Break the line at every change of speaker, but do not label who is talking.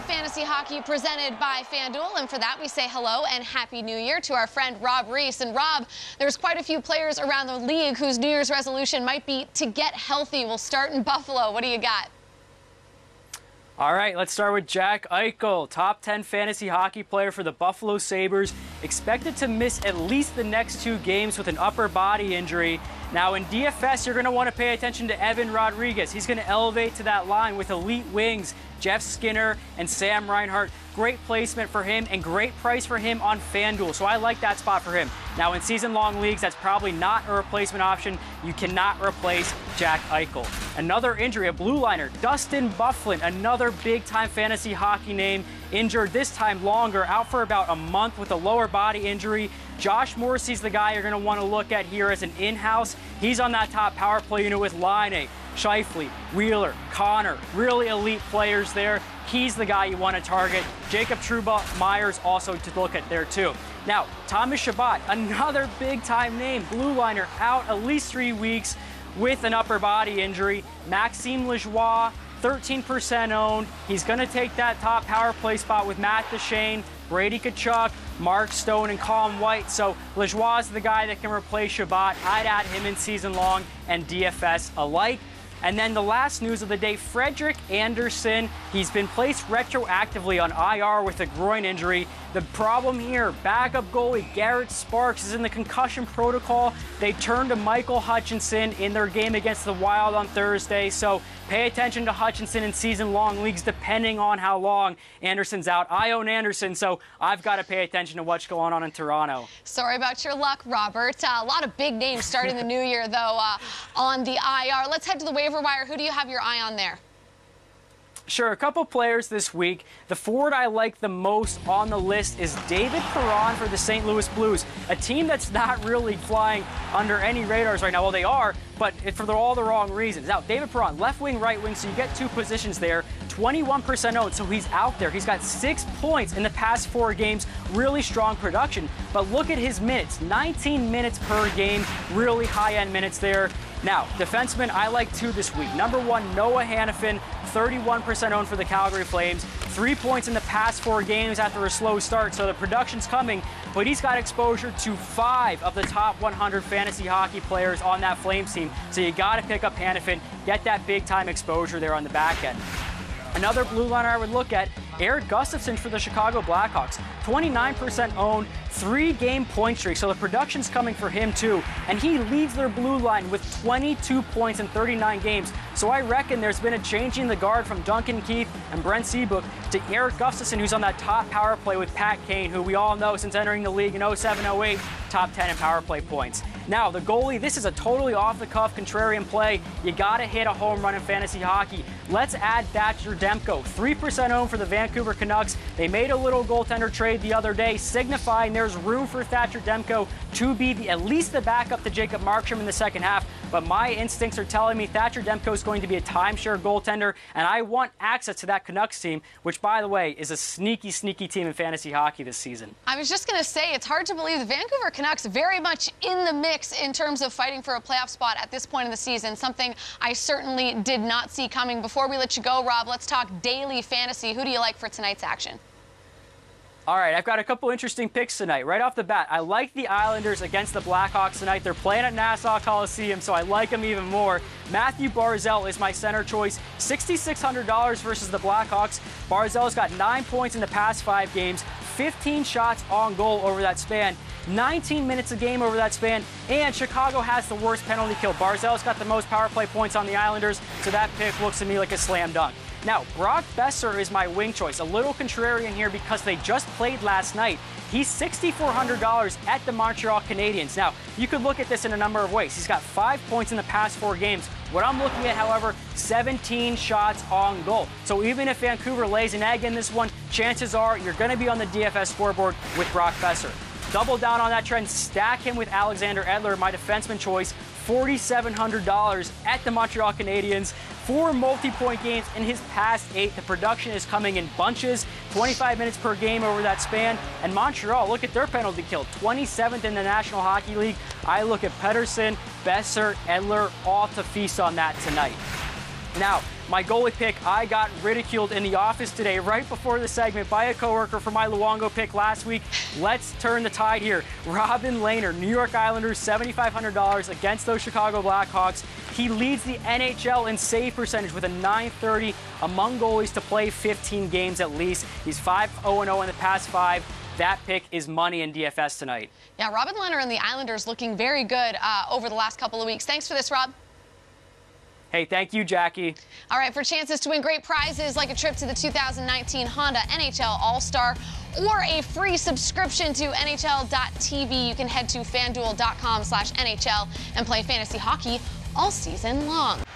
Fantasy Hockey presented by FanDuel, and for that we say hello and Happy New Year to our friend Rob Reese. And Rob, there's quite a few players around the league whose New Year's resolution might be to get healthy. We'll start in Buffalo. What do you got?
All right, let's start with Jack Eichel, top 10 fantasy hockey player for the Buffalo Sabres, expected to miss at least the next 2 games with an upper body injury. Now in DFS, you're going to want to pay attention to Evan Rodriguez. He's going to elevate to that line with elite wings, Jeff Skinner and Sam Reinhart. Great placement for him and great price for him on FanDuel, so I like that spot for him. Now in season-long leagues, that's probably not a replacement option. You cannot replace Jack Eichel. Another injury, a blue liner, Dustin Byfuglien, another big-time fantasy hockey name, injured this time longer, out for about a month with a lower body injury. Josh Morrissey's the guy you're going to want to look at here as an in-house. He's on that top power play unit with Laine, Scheifele, Wheeler, Connor, really elite players there. He's the guy you want to target. Jacob Trouba-Myers also to look at there too. Now, Thomas Chabot, another big-time name, blue liner, out at least 3 weeks with an upper body injury. Maxime Lajoie, 13% owned. He's going to take that top power play spot with Matt Duchene, Brady Tkachuk, Mark Stone, and Colin White. So Lajoie is the guy that can replace Chabot. I'd add him in season long and DFS alike. And then the last news of the day, Frederik Andersen. He's been placed retroactively on IR with a groin injury. The problem here, backup goalie Garrett Sparks is in the concussion protocol. They turned to Michael Hutchinson in their game against the Wild on Thursday. So pay attention to Hutchinson in season-long leagues depending on how long Anderson's out. I own Anderson, so I've got to pay attention to what's going on in Toronto.
Sorry about your luck, Robert. A lot of big names starting the new year, though, on the IR. Let's head to the waiver wire. Who do you have your eye on there?
Sure, a couple players this week. The forward I like the most on the list is David Perron for the St. Louis Blues, a team that's not really flying under any radars right now. Well, they are, but for all the wrong reasons. Now, David Perron, left wing, right wing, so you get 2 positions there. 21% owned, so he's out there. He's got 6 points in the past 4 games. Really strong production. But look at his minutes, 19 minutes per game. Really high-end minutes there. Now, defensemen, I like 2 this week. Number 1, Noah Hanifin, 31% owned for the Calgary Flames. 3 points in the past 4 games after a slow start, so the production's coming, but he's got exposure to 5 of the top 100 fantasy hockey players on that Flames team, so you got to pick up Hanifin, get that big-time exposure there on the back end. Another blue liner I would look at, Erik Gustafsson for the Chicago Blackhawks. 29% owned, 3-game point streak, so the production's coming for him too. And he leads their blue line with 22 points in 39 games. So I reckon there's been a change in the guard from Duncan Keith and Brent Seabrook to Erik Gustafsson, who's on that top power play with Pat Kane, who we all know since entering the league in 07-08, top 10 in power play points. Now, the goalie, this is a totally off-the-cuff contrarian play. You got to hit a home run in fantasy hockey. Let's add Thatcher Demko, 3% owned for the Vancouver Canucks. They made a little goaltender trade the other day, signifying there's room for Thatcher Demko to be at least the backup to Jacob Markstrom in the second half. But my instincts are telling me Thatcher Demko is going to be a timeshare goaltender, and I want access to that Canucks team, which, by the way, is a sneaky, sneaky team in fantasy hockey this season.
I was just going to say, it's hard to believe the Vancouver Canucks very much in the mix in terms of fighting for a playoff spot at this point in the season, something I certainly did not see coming. Before we let you go, Rob, let's talk daily fantasy. Who do you like for tonight's action?
All right, I've got a couple interesting picks tonight. Right off the bat, I like the Islanders against the Blackhawks tonight. They're playing at Nassau Coliseum, so I like them even more. Matthew Barzal is my center choice. $6,600 versus the Blackhawks. Barzal's got 9 points in the past 5 games, 15 shots on goal over that span, 19 minutes a game over that span, and Chicago has the worst penalty kill. Barzal's got the most power play points on the Islanders, so that pick looks to me like a slam dunk. Now, Brock Besser is my wing choice. A little contrarian here because they just played last night. He's $6,400 at the Montreal Canadiens. Now, you could look at this in a number of ways. He's got 5 points in the past 4 games. What I'm looking at, however, 17 shots on goal. So even if Vancouver lays an egg in this one, chances are you're going to be on the DFS scoreboard with Brock Besser. Double down on that trend, stack him with Alexander Edler, my defenseman choice, $4,700 at the Montreal Canadiens. 4 multi-point games in his past 8. The production is coming in bunches, 25 minutes per game over that span. And Montreal, look at their penalty kill, 27th in the National Hockey League. I look at Pettersson, Besser, Edler, all to feast on that tonight. Now, my goalie pick, I got ridiculed in the office today right before the segment by a coworker for my Luongo pick last week. Let's turn the tide here. Robin Lehner, New York Islanders, $7,500 against those Chicago Blackhawks. He leads the NHL in save percentage with a .930 among goalies to play 15 games at least. He's 5-0-0 in the past 5. That pick is money in DFS tonight. Yeah,
Robin Lehner and the Islanders looking very good over the last couple of weeks. Thanks for this, Rob.
Hey, thank you, Jackie.
All right, for chances to win great prizes like a trip to the 2019 Honda NHL All-Star or a free subscription to NHL.tv, you can head to FanDuel.com/NHL and play fantasy hockey all season long.